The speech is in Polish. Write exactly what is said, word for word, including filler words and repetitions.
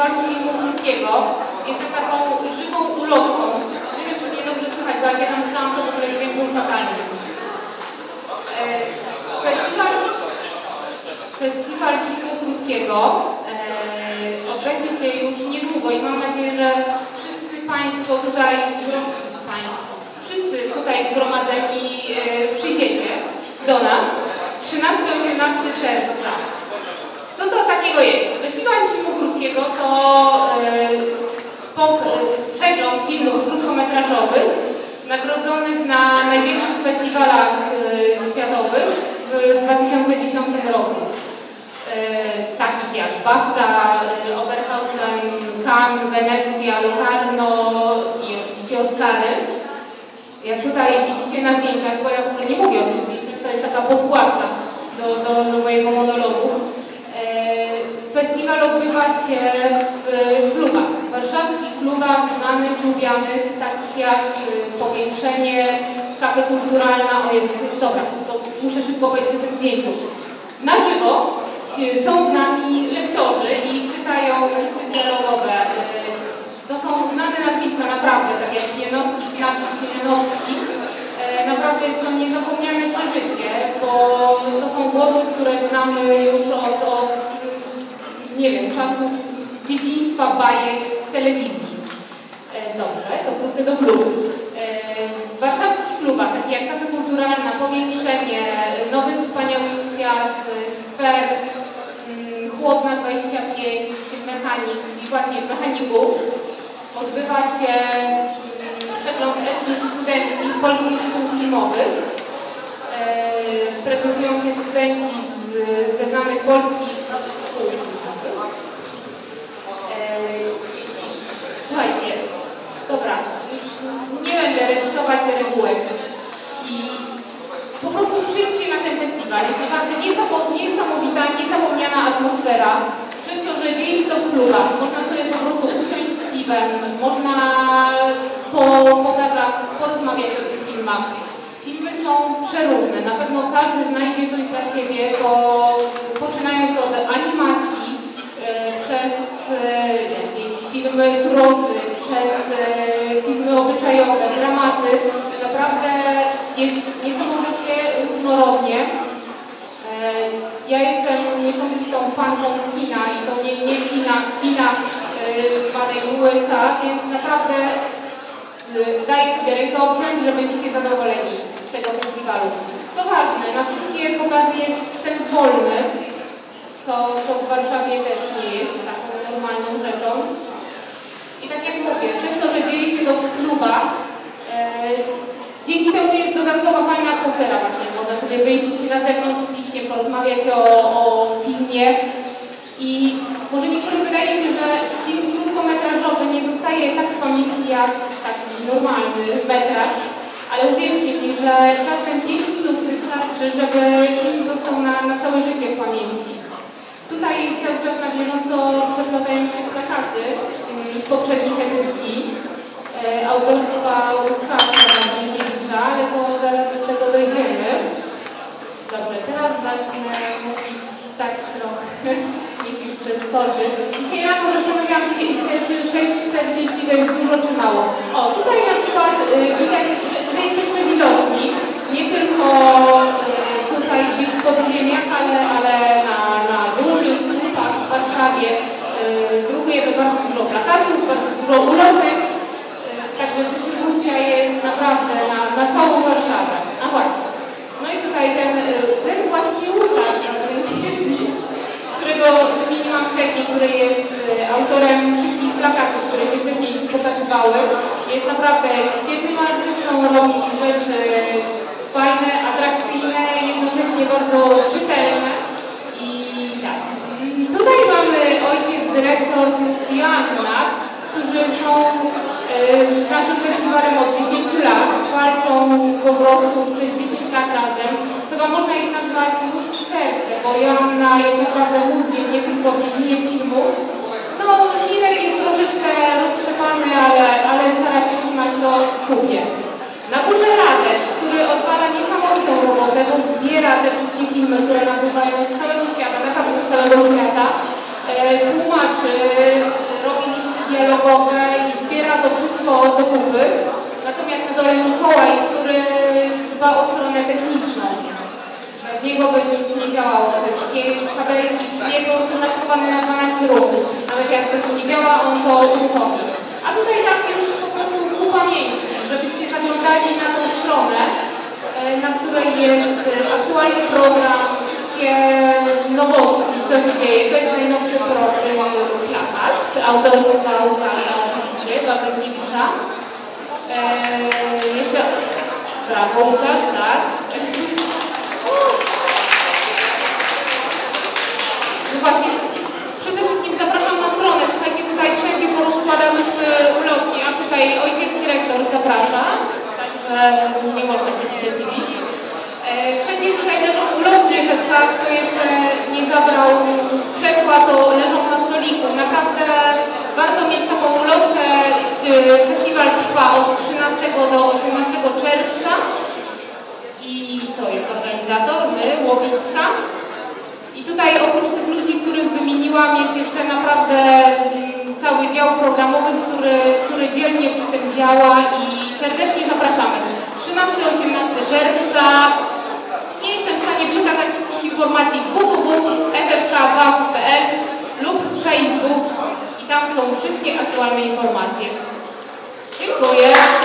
Festiwalu Filmu Krótkiego. Jestem taką żywą ulotką. Nie wiem, czy mnie dobrze słychać, bo jak ja tam stałam, to w ogóle dźwięk był fatalny. Festiwal, Festiwal Filmu Krótkiego e, odbędzie się już niedługo i mam nadzieję, że wszyscy Państwo tutaj, Państwo, wszyscy tutaj zgromadzeni e, przyjdziecie do nas trzynastego do osiemnastego czerwca. Co to takiego jest? Festiwal Filmu Krótkiego to e, po, e, przegląd filmów krótkometrażowych nagrodzonych na największych festiwalach e, światowych w dwa tysiące dziesiątym roku. E, takich jak BAFTA, e, Oberhausen, Cannes, Wenecja, Locarno i oczywiście Oscary. Jak tutaj widzicie na zdjęciach, bo ja w ogóle nie mówię o tych zdjęciach, to jest taka podkładka do, do, do mojego monologu. Festiwal odbywa się w klubach, w warszawskich klubach znanych, lubianych, takich jak Powiększenie, Kafe Kulturalna, o jest, dobra, to muszę szybko powiedzieć o tym zdjęciu. Na żywo są z nami lektorzy i czytają listy dialogowe. To są znane nazwiska naprawdę, tak jak Pienowski, Knapik, Siemianowski. Naprawdę jest to niezapomniane przeżycie, bo to są głosy, które znamy już od, od nie wiem, czasów dzieciństwa, bajek z telewizji. Dobrze, to wrócę do klubów. W warszawskich klubach, takich jak Kafe Kulturalna, Powiększenie, Nowy Wspaniały Świat, Skwer, Chłodna dwadzieścia pięć, Mechanik i właśnie w Mechaniku odbywa się przegląd etud studenckich polskich szkół filmowych. Prezentują się studenci z, ze znanych polskich szkół filmowych. Słuchajcie, dobra, już nie będę recytować regułek i po prostu przyjdźcie na ten festiwal. Jest naprawdę niesamowita, niezapomniana atmosfera. Przez to, że dzieje się to w klubach, można sobie po prostu usiąść z piwem, można po pokazach porozmawiać o tych filmach. Filmy są przeróżne, na pewno każdy znajdzie coś dla siebie, bo poczynając od animacji, e, przez e, jakieś filmy grozy, przez e, filmy obyczajowe, dramaty, naprawdę jest niesamowicie różnorodnie. E, ja jestem niesamowitą fanką kina i to nie, nie kina, kina panej U S A, więc naprawdę e, daję sobie rękę obciąć, że będziecie zadowoleni z tego festiwalu. Co ważne, na wszystkie pokazy jest wstęp wolny, co, co w Warszawie też nie jest taką normalną rzeczą. I tak jak mówię, przez to, że dzieje się to w klubach, e, dzięki temu jest dodatkowa fajna atmosfera właśnie. Można sobie wyjść na zewnątrz z piwkiem, porozmawiać o, o filmie. I może niektórym wydaje się, że film krótkometrażowy nie zostaje tak w pamięci jak taki normalny metraż, ale uwierzcie mi, że czasem pięć minut wystarczy, żeby film został na, na całe życie w pamięci. Tutaj cały czas na bieżąco przeplatają się plakaty z poprzednich edycji e, autorstwa Łukasza Marcinkiewicza, ale to zaraz do tego dojdziemy. Dobrze, teraz zacznę mówić tak trochę, niech już przeskoczy. Dzisiaj rano zastanawiałam się, czy sześć czterdzieści to jest dużo czy mało. O, tutaj na przykład y, widać, że, że jesteśmy widoczni, nie tylko y, tutaj gdzieś w podziemiach, ale, ale na, na dużych słupach w Warszawie. Y, drukujemy bardzo dużo plakatów, bardzo dużo ulotek, y, także dystrybucja jest naprawdę na, na całą Warszawę. A właśnie. No i tutaj ten, ten właśnie Łukasz Marcinkiewicz, którego wymieniłam wcześniej, który jest autorem wszystkich plakatów, które się wcześniej pokazywały. Jest naprawdę świetnym artystą, robi rzeczy fajne, atrakcyjne, jednocześnie bardzo czytelne. I tak, tutaj mamy ojciec, dyrektor plus Joanna, którzy są z naszym festiwalem od dziesięciu lat, walczą po prostu przez dziesięć lat razem. Chyba można ich nazwać mózg i serce, bo Joanna jest naprawdę mózgiem, nie tylko w dziedzinie filmu. No, Mirek jest troszeczkę roztrzepany, ale, ale stara się trzymać to w kupie. Na górze Radek, który odwala niesamowitą robotę, bo zbiera te wszystkie filmy, które napływają z całego świata, naprawdę z całego świata, e, tłumaczy, księgowe i zbiera to wszystko do kupy. Natomiast na dole Mikołaj, który dba o stronę techniczną. Bez niego by nic nie działało. Te wszystkie kabelki jest po prostu naszkowane na dwanaście rund. Nawet jak coś nie działa, on to uruchomi. A tutaj tak już po prostu ku pamięci, żebyście zaglądali na tą stronę, na której jest aktualny program, wszystkie nowości, co się dzieje. To jest najnowszy plakat, autorstwa Łukasza oczywiście, Wawrowniewicza. Eee, jeszcze, brawo Łukasz, tak. No właśnie, przede wszystkim zapraszam na stronę. Słuchajcie, tutaj wszędzie porozkładałyśmy ulotki, a tutaj ojciec dyrektor zaprasza, także nie można się sprzeciwić. Eee, wszędzie tutaj leżą ulotki F F K, kto jeszcze nie zabrał z krzesła, to leżą na stoliku. Naprawdę warto mieć taką ulotkę. Festiwal trwa od trzynastego do osiemnastego czerwca i to jest organizator, my, Łowicka. I tutaj oprócz tych ludzi, których wymieniłam, jest jeszcze naprawdę cały dział programowy, który, który dzielnie przy tym działa i serdecznie zapraszamy. trzynastego do osiemnastego czerwca. Nie jestem w stanie przekazać wszystkich informacji w w w kropka f f k waw kropka p l lub Facebook i tam są wszystkie aktualne informacje. Dziękuję.